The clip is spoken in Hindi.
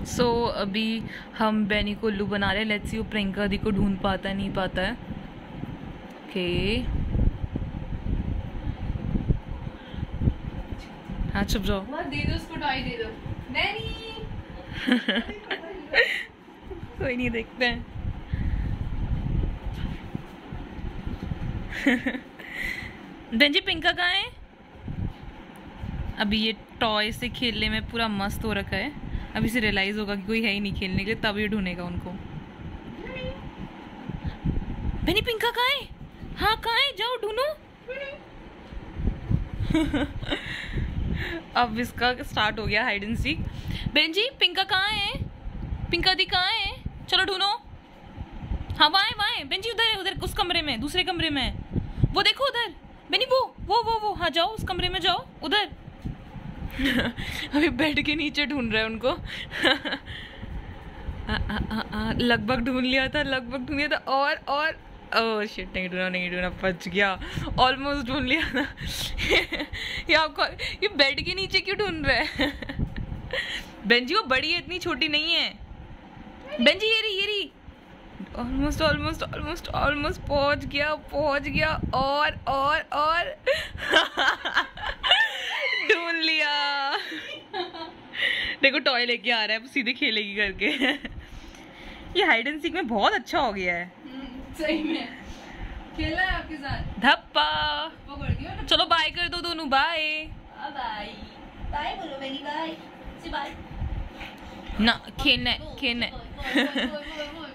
सो अभी हम बेनी को उल्लू बना रहे हैं। लेट्स सी वो प्रियंका दी को ढूंढ पाता है नहीं पाता है। ओके हाँ चुप जाओ। दे दो उसको, टॉय दे दो। बेनी कोई नहीं, देखते हैं। बेन जी पिंका कहाँ है? अभी ये टॉय से खेलने में पूरा मस्त हो रखा है। अभी से रियलाइज होगा कि कोई है ही नहीं खेलने के लिए, तब ये ढूंढेगा उनको। बेनी पिंका कहाँ है? हाँ कहाँ है, जाओ ढूंढो। अब इसका स्टार्ट हो गया हाइड एंड सीक। बेन जी पिंका कहाँ है? पिंका दी कहाँ है? चलो ढूंढो। हाँ वहाँ है बेन जी, उधर है, उधर उस कमरे में, दूसरे कमरे में। वो देखो उधर बेनी, वो हाँ जाओ उस कमरे में, जाओ उधर। अभी बेड के नीचे ढूंढ रहे हैं उनको। लगभग ढूंढ लिया था और ओह शिट, नहीं ढूंढा, बच गया। ऑलमोस्ट ढूंढ लिया था। ये आपको ये बेड के नीचे क्यों ढूंढ रहा है? बेन जी वो बड़ी है, इतनी छोटी नहीं है। बेन जी ये रही। ऑलमोस्ट पहुंच गया और ढूंढ लिया। देखो टॉय लेके आ रहा है, सीधे खेलेगी करके। ये हाइड एंड सीक में बहुत अच्छा हो गया है। सही में खेला है आपके साथ। धप्पा। पकड़ दिया ना। चलो बाय कर दो दोनों, बाय। बाय बोलो बेनी, बाय से बाय ना खेलना है।